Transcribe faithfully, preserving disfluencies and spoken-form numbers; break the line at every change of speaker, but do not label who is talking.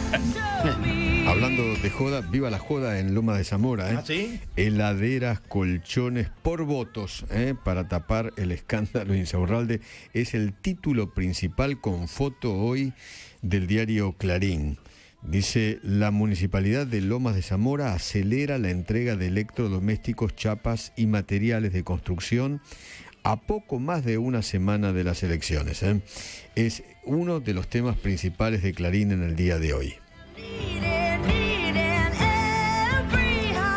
Hablando de joda, viva la joda en Lomas de Zamora, ¿eh?
¿Ah, sí?
Heladeras, colchones por votos, ¿eh? Para tapar el escándalo Insaurralde. Es el título principal con foto hoy del diario Clarín. Dice, la Municipalidad de Lomas de Zamora acelera la entrega de electrodomésticos, chapas y materiales de construcción a poco más de una semana de las elecciones, ¿eh? Es uno de los temas principales de Clarín en el día de hoy.